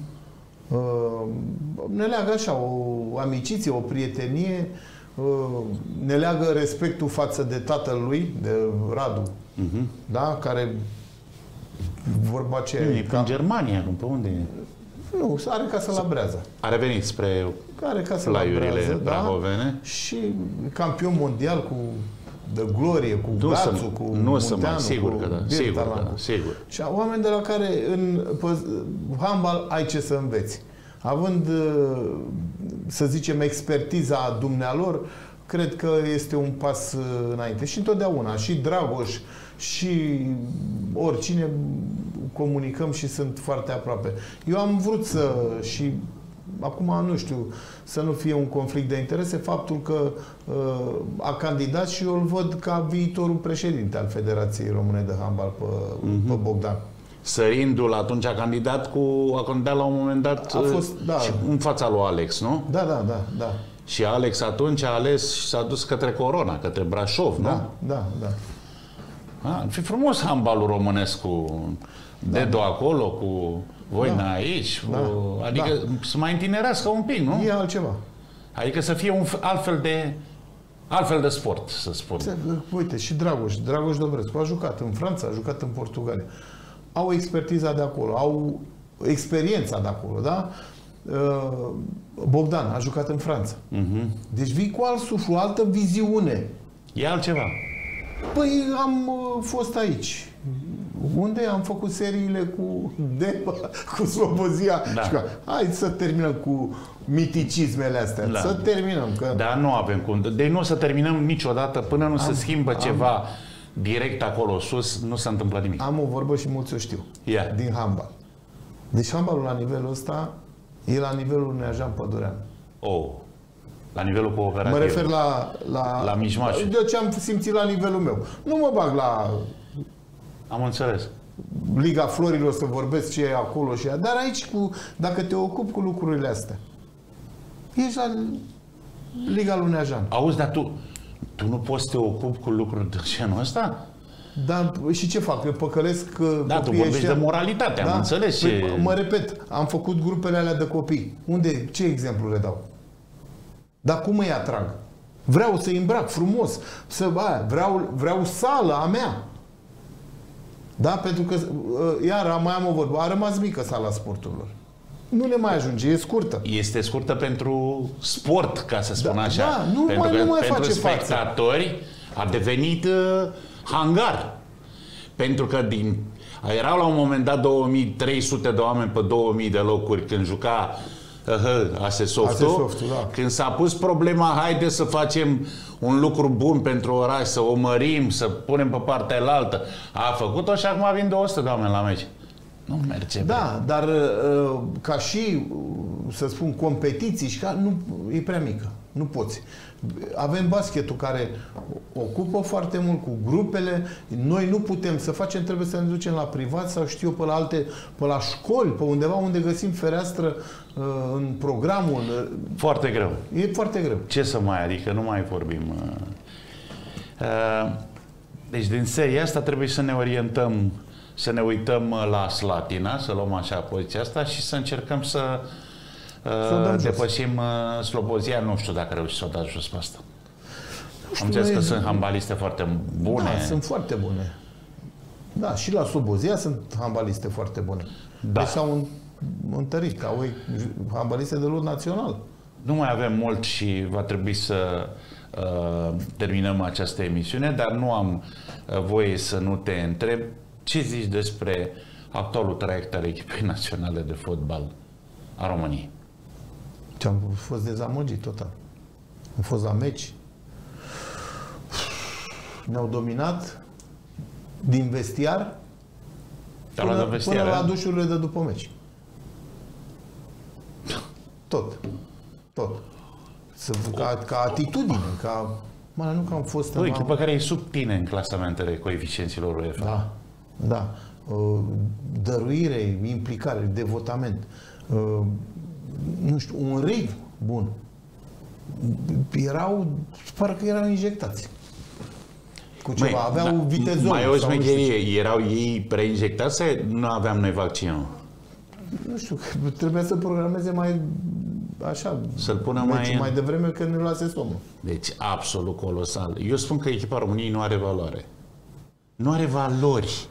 Ne leagă așa o amiciție, o prietenie, ne leagă respectul față de tatăl lui, de Radu, uh-huh. da? Care vorba aceea... E ca... în Germania, pe unde e? Nu, are casă la Breaza. A revenit spre are casă la Breaza, brahovene. Da? Și campion mondial cu de glorie, cu nu Gațu, să, cu nu Munteanu, sigur cu că da, sigur, că da, sigur. Și oameni de la care în handbal ai ce să înveți. Având, să zicem, expertiza dumnealor, cred că este un pas înainte. Și întotdeauna, și Dragoș, și oricine comunicăm și sunt foarte aproape. Eu am vrut să, și acum nu știu, să nu fie un conflict de interese, faptul că uh, a candidat și eu îl văd ca viitorul președinte al Federației Române de Handbal pe, uh-huh. pe Bogdan. Sărindu-l atunci a candidat cu a candidat la un moment dat a fost, da. și în fața lui Alex, nu? Da, da, da, da. Și Alex atunci a ales și s-a dus către Corona, către Brașov, nu? Da, da, da. Ar fi frumos handbalul românesc cu Dedo da. acolo, cu Voina da. aici, da. cu, adică da. să mai întinerească un pic, nu? E altceva. Adică să fie un altfel de altfel de sport, să spun. Uite, și Dragoș, Dragoș Dobrescu a jucat în Franța, a jucat în Portugalia. Au expertiza de acolo, au experiența de acolo, da? Bogdan a jucat în Franța. Uh-huh. Deci vii cu alt suflu, altă viziune. E altceva. Păi am fost aici. Unde am făcut seriile cu Deva, cu Slobozia. Da. Și că, hai să terminăm cu miticismele astea. Da. Să terminăm. Că... Dar nu avem cum. Deci nu o să terminăm niciodată până nu am, se schimbă am, ceva direct acolo sus, nu se întâmplă nimic. Am o vorbă și mulți o știu. Yeah. Din handbal. Deci handbalul la nivelul ăsta e la nivelul unui Jean Pădurean. Oh. La nivelul cooperativ. Mă refer la... La, la mijmașe. De ce am simțit la nivelul meu. Nu mă bag la... Am înțeles. Liga Florilor să vorbesc ce e acolo și ea. Dar aici, cu, dacă te ocupi cu lucrurile astea, ești la Liga lui Neajan. Auzi, dar tu, tu nu poți să te ocupi cu lucruri de genul ăsta? Dar și ce fac? Eu păcălesc da, tu vorbești de moralitate, da? Am înțeles. Păi, ce... Mă repet, am făcut grupele alea de copii. Unde? Ce exemplu le dau? Dar cum îi atrag? Vreau să-i îmbrac frumos, să, bă, vreau, vreau sală a mea. Da? Pentru că, iar mai am o vorbă, a rămas mică sala sporturilor. Nu ne mai ajunge, e scurtă. Este scurtă pentru sport, ca să spun da, așa. Da, nu pentru mai, că nu mai pentru face spectatori față. A devenit uh, hangar. Pentru că din, erau la un moment dat două mii trei sute de oameni pe două mii de locuri când juca uh, Asesoftul. Da. Când s-a pus problema, haide să facem un lucru bun pentru oraș, să o mărim, să punem pe partea elaltă. A făcut-o și acum vin două sute de oameni la meci. Nu merge. Da, dar ca și, să spun, competiții și ca, nu, e prea mică. Nu poți. Avem basketul care ocupă foarte mult cu grupele. Noi nu putem să facem, trebuie să ne ducem la privat sau știu eu, pe la alte, pe la școli, pe undeva unde găsim fereastră în programul. Foarte greu. E foarte greu. Ce să mai, adică nu mai vorbim. Deci din seria asta trebuie să ne orientăm, să ne uităm la Slatina, să luăm așa poziția asta și să încercăm să Uh, depășim uh, Slobozia, nu știu dacă reușim să o dați jos pe asta. Am înțeles că sunt handbaliste foarte bune. Da, sunt foarte bune. Da, și la Slobozia sunt handbaliste foarte bune. Da. Deci s-au întărit, că au handbaliste de lot național. Nu mai avem mult și va trebui să uh, terminăm această emisiune, dar nu am uh, voie să nu te întreb ce zici despre actualul traiect al echipei naționale de fotbal a României. Am fost dezamăgit total. Am fost la meci. Ne-au dominat din vestiar până, la, vestiar, până la dușurile de după meci. Tot. Tot. Să, ca, ca atitudine, ca... Mă, nu că am fost... O echipă care e sub tine în clasamentele coeficienților UEFA. Da. Da. Dăruire, implicare, devotament. Nu știu, un ritm bun. erau, parcă erau injectați cu ceva, Măi, aveau da, vitezon. Mai o șmecherie, erau ei preinjectați sau nu aveam noi vaccinul? Nu știu, trebuia să programeze mai așa, să-l pună mai... mai devreme că ne luase somnul. Deci, absolut colosal. Eu spun că echipa României nu are valoare. Nu are valori.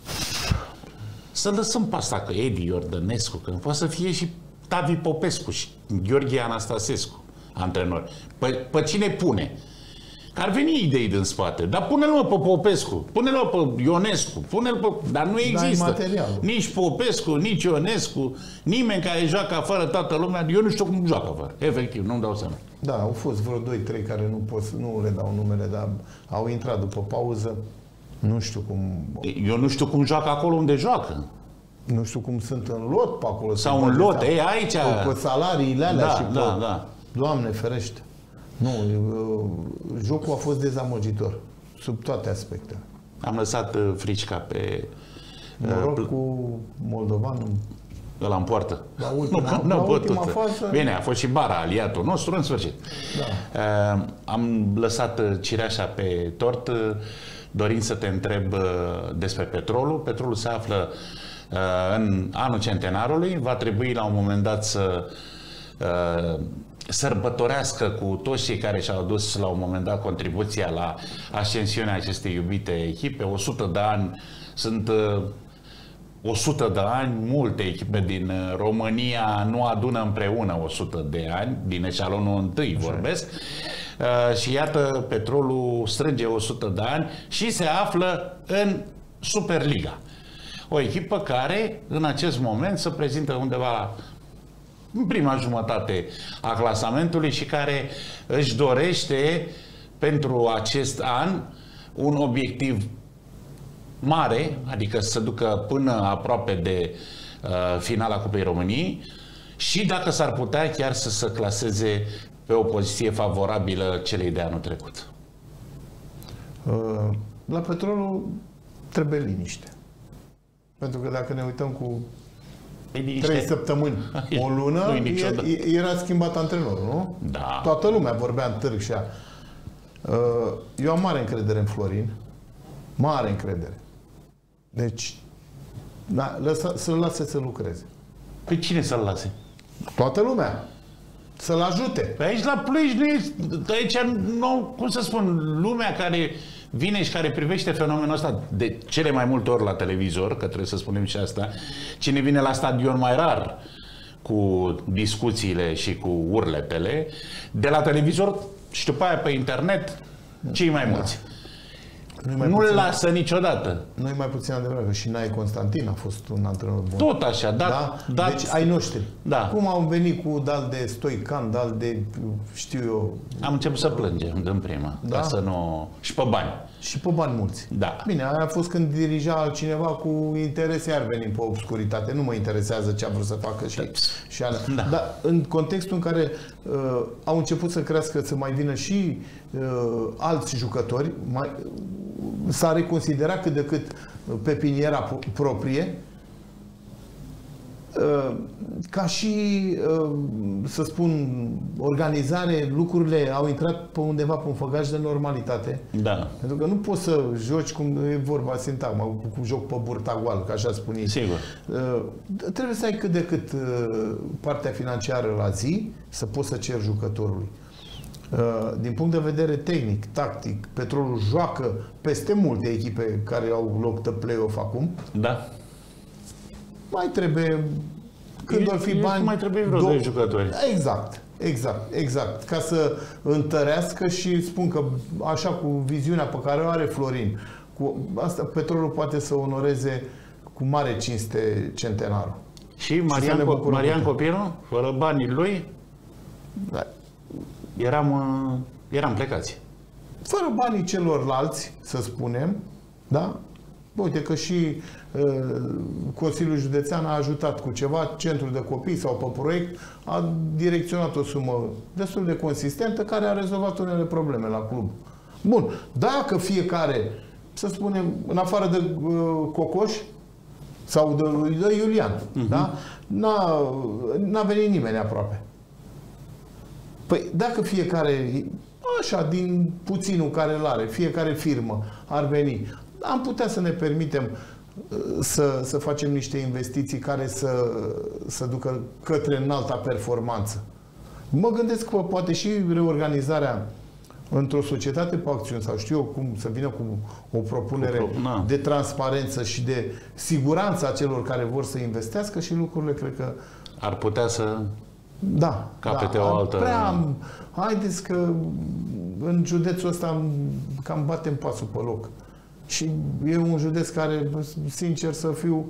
Să lăsăm pe asta că Edi Iordănescu, că poate să fie și Tavi Popescu și Gheorghe Anastasescu, antrenor. Pe, pe cine pune? Că ar veni idei din spate. Dar pune-l mă pe Popescu, pune-l pe Ionescu, pune-l pe... Dar nu există. Nici Popescu, nici Ionescu, nimeni care joacă afară toată lumea. Eu nu știu cum joacă afară. Efectiv, nu-mi dau seama. Da, au fost vreo doi trei care nu pot, nu le dau numele, dar au intrat după pauză. Nu știu cum... Eu nu știu cum joacă acolo unde joacă. Nu știu cum sunt în lot pe acolo. Sau în lot, ei, aici... Pe salariile alea da, și pe... Da, da. Doamne ferește. Nu, jocul a fost dezamăgitor, sub toate aspectele. Am lăsat frișca pe... Noroc uh, cu Moldovan. Ăla în poartă. La ultima, nu, la ultima fază... Bine, a fost și Bara, aliatul nostru, în sfârșit. Da. Uh, am lăsat cireașa pe tort, dorind să te întreb uh, despre petrolul. Petrolul se află uh, în anul centenarului. Va trebui la un moment dat să uh, sărbătorească cu toți cei care și-au adus la un moment dat contribuția la ascensiunea acestei iubite echipe. o sută de ani sunt... Uh, o sută de ani, multe echipe din România nu adună împreună o sută de ani, din eșalonul întâi vorbesc, uh, și iată, Petrolul strânge o sută de ani și se află în Superliga. O echipă care, în acest moment, se prezintă undeva la, în prima jumătate a clasamentului și care își dorește pentru acest an un obiectiv mare, adică să ducă până aproape de uh, finala Cupei României și dacă s-ar putea chiar să se claseze pe o poziție favorabilă celei de anul trecut. Uh, la Petrolul trebuie liniște. Pentru că dacă ne uităm cu trei săptămâni, o lună, era schimbat antrenorul, nu? Da. Toată lumea vorbea în târg și a... Uh, eu am mare încredere în Florin. Mare încredere. Deci, da, lăsa, să-l lase să lucreze. Pe cine să-l lase? Toată lumea. Să-l ajute. Pe aici la Ploiești nu e, aici nu, cum să spun, lumea care vine și care privește fenomenul ăsta de cele mai multe ori la televizor, că trebuie să spunem și asta, cine vine la stadion mai rar cu discuțiile și cu urletele, de la televizor și după aia pe internet, cei mai mulți. Da. Nu-l lasă niciodată. Nu e mai puțin adevărat că și Nae Constantin a fost un antrenor bun. Tot așa, da. da? da deci ai noștri. Da. Cum au venit cu dal de Stoican, dal de, știu eu... Am început să plângem din prima, da? Ca să nu... Și pe bani. Și pe bani mulți. Da. Bine, aia a fost când dirija altcineva cu interese, iar venim pe obscuritate. Nu mă interesează ce a vrut să facă și, și alea. Da. Dar în contextul în care uh, au început să crească, să mai vină și uh, alți jucători, mai, s-a reconsiderat cât de cât pepiniera proprie, ca și, să spun, organizare, lucrurile au intrat pe undeva pe un făgaș de normalitate. Da. Pentru că nu poți să joci, cum e vorba, sintagma, cu joc pe burta goală, ca așa spune. Sigur. Trebuie să ai cât de cât partea financiară la zi, să poți să ceri jucătorului. Din punct de vedere tehnic, tactic, Petrolul joacă peste multe echipe care au loc de play-off acum. Da. Mai trebuie, când or fi bani... Mai trebuie vreo doi jucători. Exact, exact, exact. Ca să întărească și spun că așa cu viziunea pe care o are Florin, cu asta Petrolul poate să onoreze cu mare cinste centenarul. Și Marian, și Co Marian Copilul, fără banii lui, da. eram, eram plecați. Fără banii celorlalți, să spunem, da? Uite că și uh, Consiliul Județean a ajutat cu ceva, centrul de copii sau pe proiect, a direcționat o sumă destul de consistentă care a rezolvat unele probleme la club. Bun, dacă fiecare, să spunem, în afară de uh, Cocoș sau de, de Iulian, uh-huh. da? N-a, n-a venit nimeni aproape. Păi dacă fiecare, așa, din puținul care îl are, fiecare firmă ar veni, am putea să ne permitem să, să facem niște investiții care să, să ducă către înalta performanță. Mă gândesc că poate și reorganizarea într-o societate pe acțiuni sau știu eu cum să vină cu o propunere cu pro... de transparență și de siguranță a celor care vor să investească și lucrurile cred că ar putea să da, capete da, o altă... Prea, haideți că în județul ăsta cam batem pasul pe loc. Și e un județ care, sincer să fiu,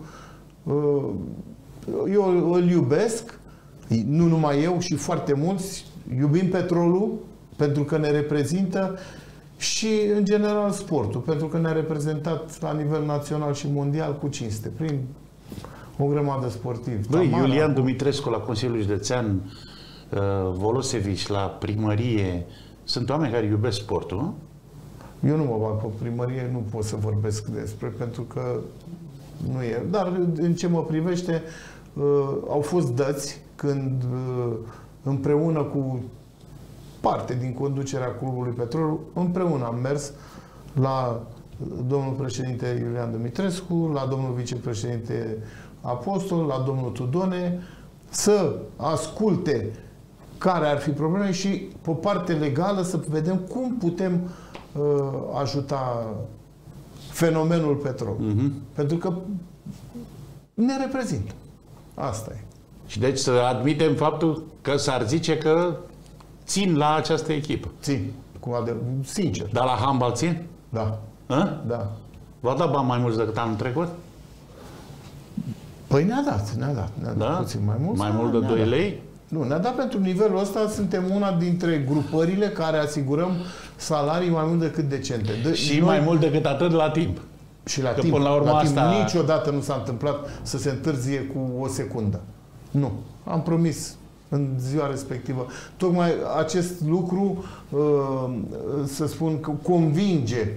eu îl iubesc, nu numai eu, și foarte mulți, iubim petrolul pentru că ne reprezintă și, în general, sportul, pentru că ne-a reprezentat la nivel național și mondial cu cinste, prin o grămadă sportiv. Băi, Tamara, Iulian cu... Dumitrescu la Consiliul Județean, uh, Volosevici la primărie, sunt oameni care iubesc sportul, nu? Eu nu mă bag pe primărie, nu pot să vorbesc despre, pentru că nu e. Dar în ce mă privește, uh, au fost dăți când uh, împreună cu parte din conducerea Clubului Petrol, împreună am mers la domnul președinte Iulian Dumitrescu, la domnul vicepreședinte Apostol, la domnul Tudone, să asculte care ar fi probleme și pe parte legală să vedem cum putem uh, ajuta fenomenul petrol. Uh-huh. Pentru că ne reprezintă. Asta e. Și deci să admitem faptul că s-ar zice că țin la această echipă. Țin. Cu adevăr, sincer. Dar la handbal țin? Da. A? Da. V-a dat bani mai mulți decât anul trecut? Păi ne-a dat, ne-a dat. Ne-a da? dat puțin mai mult. Mai mult de doi lei? Nu, ne-a dat pentru nivelul ăsta, suntem una dintre grupările care asigurăm salarii mai mult decât decente. De, și noi, mai mult decât atât la timp. Și la că timp. Până la urmă la asta... timp niciodată nu s-a întâmplat să se întârzie cu o secundă. Nu. Am promis în ziua respectivă. Tocmai acest lucru, să spun, că convinge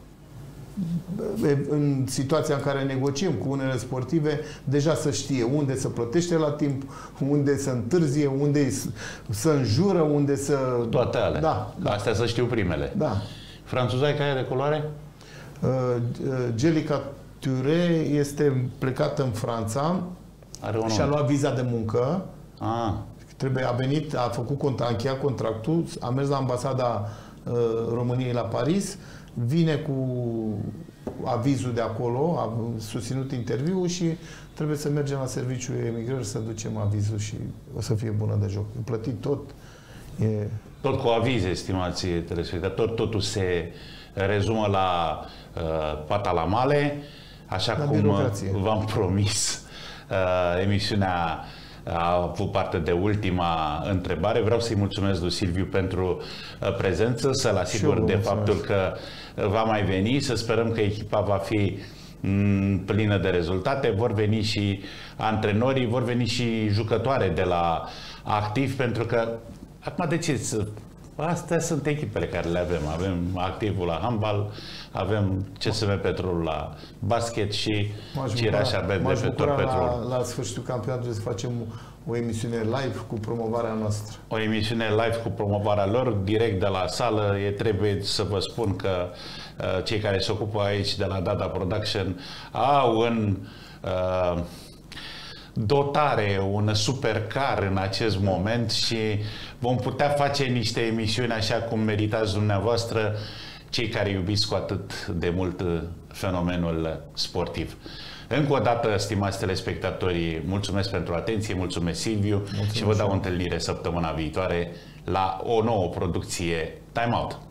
în situația în care negociem cu unele sportive, deja să știe unde să plătește la timp, unde să întârzie, unde să înjură, unde să... Toate alea. Da, da. Astea să știu primele. Da. Franțuzaica aia de culoare? Uh, Gelica Ture este plecată în Franța. Are un și a luat viza de muncă. Ah. Trebuie, a venit, a făcut, a încheiat contractul, a mers la ambasada uh, României la Paris, vine cu avizul de acolo, a susținut interviul și trebuie să mergem la serviciul emigrări să ducem avizul și o să fie bună de joc. E plătit tot. E... Tot cu avize, stimați telespectatori, totul se rezumă la uh, pata la male, așa la cum birocrație. V-am promis. Uh, emisiunea a avut parte de ultima întrebare. Vreau să-i mulțumesc lui Silviu pentru uh, prezență, să-l asigur de faptul că va mai veni, să sperăm că echipa va fi m, plină de rezultate, vor veni și antrenorii, vor veni și jucătoare de la activ, pentru că acum deciți, astea sunt echipele care le avem. Avem activul la handbal, avem C S M Petrol la basket și Cireaș Arbet de Petrol Petrol. La, la sfârșitul campionatului să facem o emisiune live cu promovarea noastră. O emisiune live cu promovarea lor, direct de la sală. E trebuie să vă spun că uh, cei care se ocupă aici de la Dada Production au în uh, dotare un supercar în acest moment și vom putea face niște emisiuni așa cum meritați dumneavoastră, cei care iubiți cu atât de mult fenomenul sportiv. Încă o dată, stimați telespectatori, mulțumesc pentru atenție, mulțumesc Silviu, mulțumesc și vă dau o întâlnire săptămâna viitoare la o nouă producție Time Out.